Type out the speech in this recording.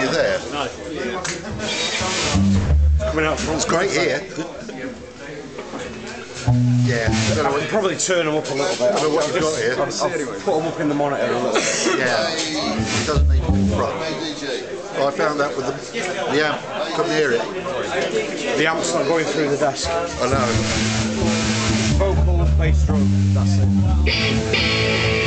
you there. No. Coming out front. It's great here. Yeah. I don't know I'll probably turn them up a little bit. I don't know what you've got here. I'll put them up in the monitor a little bit. Yeah. It doesn't need to be front. Oh, I found that with the amp. Couldn't hear it. The amp's not going through the desk. I know. Vocal, bass drum, that's it.